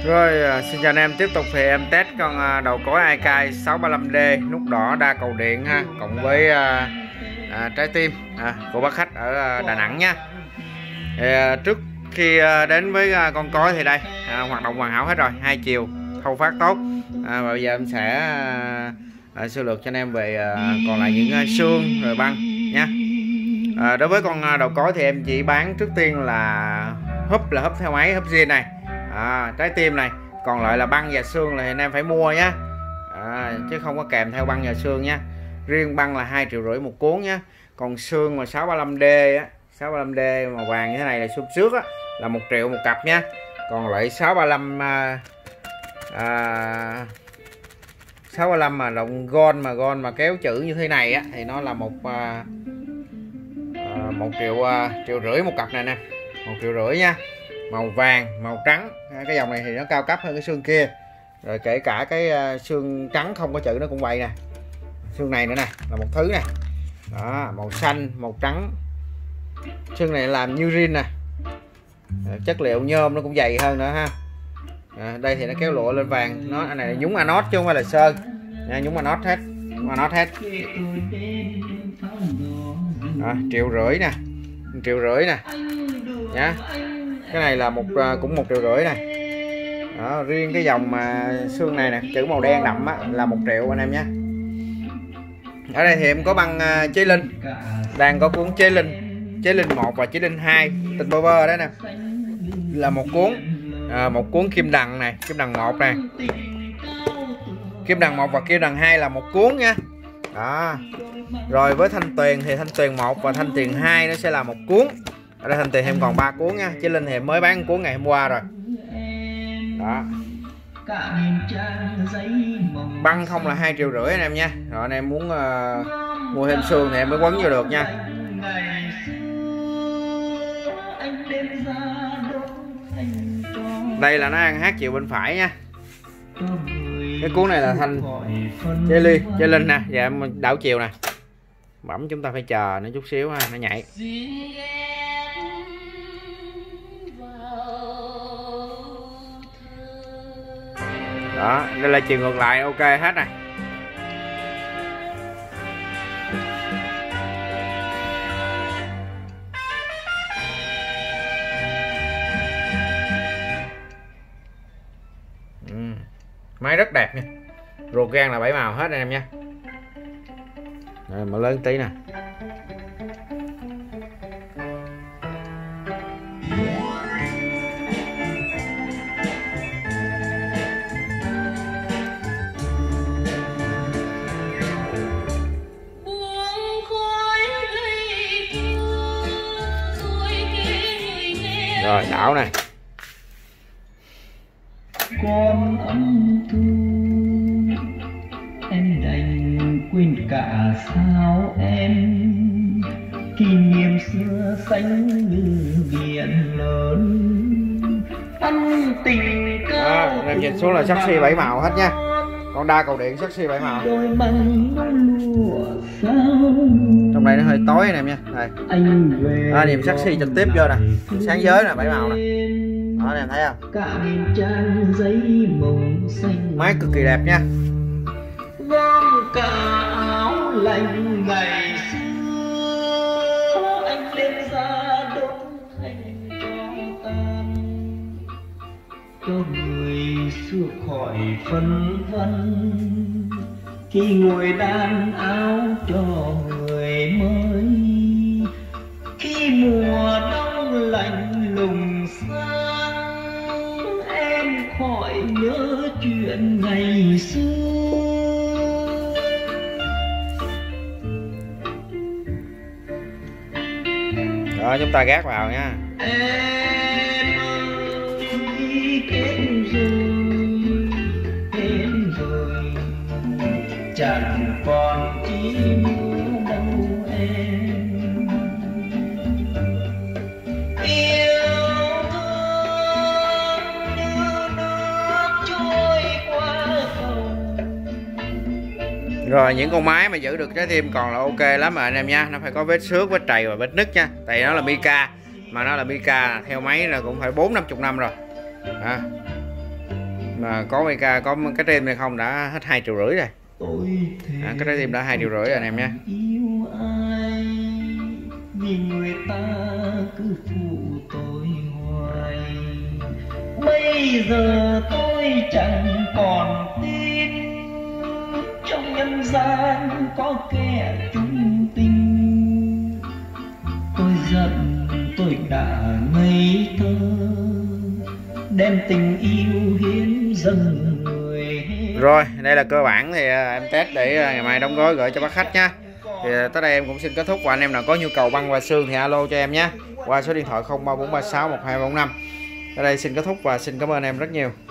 Rồi, xin chào anh em, tiếp tục thì em test con đầu cối iCai 635D nút đỏ đa cầu điện ha, cộng với trái tim của bác khách ở Đà Nẵng nha. Thì, trước khi đến với con cối thì đây hoạt động hoàn hảo hết rồi, hai chiều thâu phát tốt. Và bây giờ em sẽ sơ lược cho anh em về còn lại những xương rồi băng nha. Đối với con đầu cối thì em chỉ bán trước tiên là húp theo máy, húp zin này, trái tim này, còn lại là băng và xương là anh em phải mua nhé, chứ không có kèm theo băng và xương nha. Riêng băng là 2,5 triệu một cuốn nhé. Còn xương mà 635D á, 635D màu vàng như thế này là xương trước á, là 1 triệu một cặp nha. Còn lại 635 mà đồng gold mà kéo chữ như thế này á thì nó là 1,5 triệu một cặp này nè, 1,5 triệu nha. Màu vàng, màu trắng, cái dòng này thì nó cao cấp hơn cái xương kia. Rồi kể cả cái xương trắng không có chữ nó cũng vậy nè. Xương này nữa nè là một thứ nè. Đó, màu xanh, màu trắng. Xương này làm như rin nè. Chất liệu nhôm nó cũng dày hơn nữa ha. Đây thì nó kéo lụa lên vàng, nó anh này là nhúng anod chứ không phải là sơn. Nhúng anod hết, anod hết. Đó, 1,5 triệu nè, 1,5 triệu nè nhá. Cái này là cũng 1,5 triệu này. Đó, riêng cái dòng mà xương này nè, chữ màu đen đậm á, là 1 triệu anh em nhé. Ở đây thì em có băng chế linh, đang có cuốn chế linh 1 và chế linh 2 tinh power đấy nè, là một cuốn kim đằng này, kim đằng 1 này, kim đằng 1 và kim đằng 2 là một cuốn nha. Đó. Rồi với thanh tuyền thì thanh tuyền 1 và thanh tuyền 2 nó sẽ là một cuốn. Ở đây thanh tuyền em còn 3 cuốn nha, chế linh thì em mới bán cuốn ngày hôm qua rồi. Đó. Băng không là 2,5 triệu anh em nha. Rồi anh em muốn mua thêm xương thì em mới quấn vô được nha. Đây là nó đang hát chiều bên phải nha. Cái cuốn này là thanh chế linh nè, giờ em đảo chiều nè. Bấm chúng ta phải chờ nó chút xíu ha, nó nhảy. Đó, đây là chiều ngược lại, ok hết này. Máy rất đẹp nha. Ruột gan là 7 màu hết anh em nha. Rồi, mở lớn tí nè. Rồi đảo này. Con âm thu em đành quên cả sao em, kỷ niệm xưa xanh như biển lớn, ân tình cao. Em nhìn xuống là saxi 7 màu hết nha. Con đa cầu điện saxi 7 màu. Trong đây nó hơi tối anh em nha. Đây. Niềm saxi trực tiếp vô nè, sáng giới nè, 7 màu nè. Đó anh em thấy không? Máy cực kỳ đẹp nha. Cả áo lạnh ngày xưa anh đem ra đốt thành cho tan, cho người xưa khỏi phân vân, khi ngồi đan áo cho người mới, khi mùa đông lạnh lùng sang em khỏi nhớ chuyện ngày xưa. Rồi chúng ta gác vào nha. Em ơi, hết rồi, chẳng còn chỉ mưa đâu em. Yêu thương như nước trôi qua cầu. Rồi những con máy mà giữ được trái tim còn là ok lắm rồi anh em nha. Nó phải có vết xước, vết trầy và vết nứt nha. Tại nó là mica, mà nó là mica theo máy là cũng phải 4-50 năm rồi. mà có BK có cái tim này không đã hết 2,5 triệu rồi. Cái trái tim đã 2,5 triệu rồi anh em nhé. Yêu ai vì người ta cứ phụ tôi hoài. Bây giờ tôi chẳng còn tin trong nhân gian có kẻ chung tình. Tôi giận tôi đã ngây thơ đem tình yêu hiến dâng người. Rồi đây là cơ bản thì em test để ngày mai đóng gói gửi cho bác khách nha. Thì tới đây em cũng xin kết thúc, và anh em nào có nhu cầu băng và xương thì alo cho em nhé qua số điện thoại 0343612245. Ở đây xin kết thúc và xin cảm ơn em rất nhiều.